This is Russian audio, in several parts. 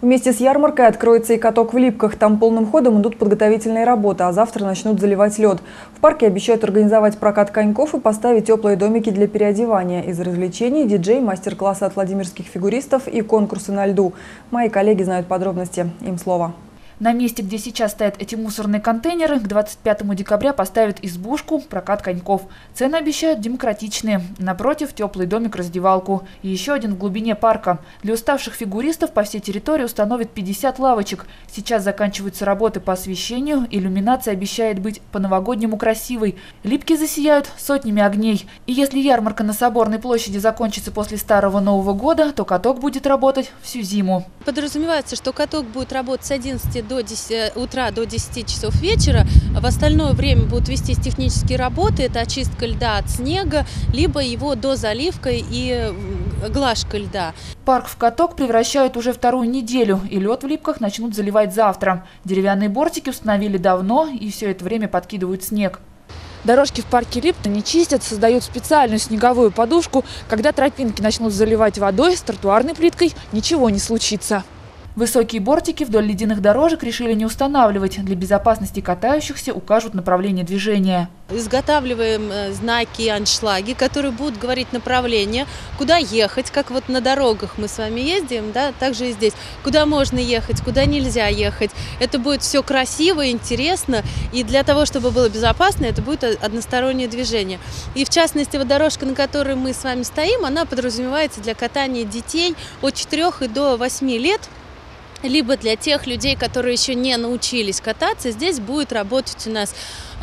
Вместе с ярмаркой откроется и каток в Липках. Там полным ходом идут подготовительные работы, а завтра начнут заливать лед. В парке обещают организовать прокат коньков и поставить теплые домики для переодевания. Из развлечений – диджей, мастер-классы от владимирских фигуристов и конкурсы на льду. Мои коллеги знают подробности. Им слово. На месте, где сейчас стоят эти мусорные контейнеры, к 25 декабря поставят избушку, прокат коньков. Цены обещают демократичные. Напротив – теплый домик-раздевалку. И еще один в глубине парка. Для уставших фигуристов по всей территории установят 50 лавочек. Сейчас заканчиваются работы по освещению. Иллюминация обещает быть по-новогоднему красивой. Липки засияют сотнями огней. И если ярмарка на Соборной площади закончится после Старого Нового года, то каток будет работать всю зиму. Подразумевается, что каток будет работать с 11 утра до 10 часов вечера. В остальное время будут вестись технические работы. Это очистка льда от снега, либо его дозаливка и глажка льда. Парк в каток превращают уже вторую неделю, и лед в Липках начнут заливать завтра. Деревянные бортики установили давно, и все это время подкидывают снег. Дорожки в парке Липта не чистят, создают специальную снеговую подушку. Когда тропинки начнут заливать водой, с тротуарной плиткой ничего не случится. Высокие бортики вдоль ледяных дорожек решили не устанавливать. Для безопасности катающихся укажут направление движения. Изготавливаем знаки, аншлаги, которые будут говорить направление, куда ехать, как вот на дорогах мы с вами ездим, да, также и здесь. Куда можно ехать, куда нельзя ехать. Это будет все красиво, интересно, и для того, чтобы было безопасно, это будет одностороннее движение. И в частности, вот дорожка, на которой мы с вами стоим, она подразумевается для катания детей от 4 и до 8 лет. Либо для тех людей, которые еще не научились кататься, здесь будет работать у нас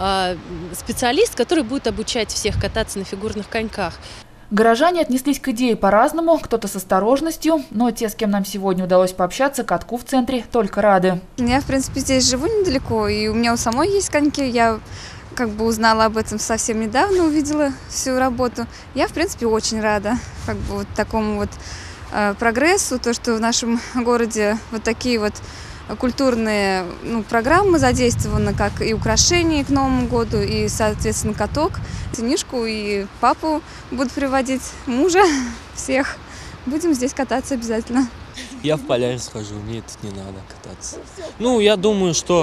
специалист, который будет обучать всех кататься на фигурных коньках. Горожане отнеслись к идее по-разному, кто-то с осторожностью, но те, с кем нам сегодня удалось пообщаться, катку в центре только рады. Я, в принципе, здесь живу недалеко, и у меня у самой есть коньки. Я узнала об этом совсем недавно, увидела всю работу. Я, в принципе, очень рада вот такому вот прогрессу, то, что в нашем городе вот такие вот культурные программы задействованы, как и украшения к Новому году, и, соответственно, каток. Сынишку и папу будут приводить, мужа, всех. Будем здесь кататься обязательно. Я в Полярис схожу, мне тут не надо кататься. Я думаю, что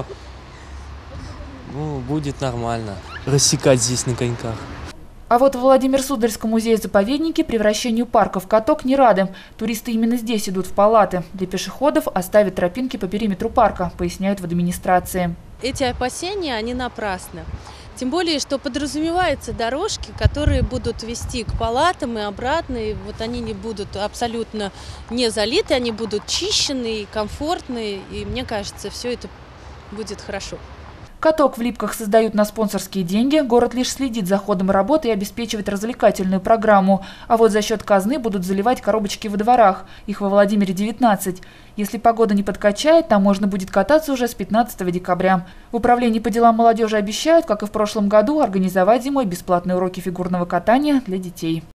будет нормально рассекать здесь на коньках. А вот в Владимир-Суздальском музее-заповеднике превращению парка в каток не рады. Туристы именно здесь идут в палаты. Для пешеходов оставят тропинки по периметру парка, поясняют в администрации. Эти опасения, они напрасны. Тем более, что подразумеваются дорожки, которые будут вести к палатам и обратно. И вот они не будут абсолютно не залиты, они будут чищены и комфортны. И мне кажется, все это будет хорошо. Каток в Липках создают на спонсорские деньги. Город лишь следит за ходом работы и обеспечивает развлекательную программу. А вот за счет казны будут заливать коробочки во дворах. Их во Владимире 19. Если погода не подкачает, там можно будет кататься уже с 15 декабря. В управлении по делам молодежи обещают, как и в прошлом году, организовать зимой бесплатные уроки фигурного катания для детей.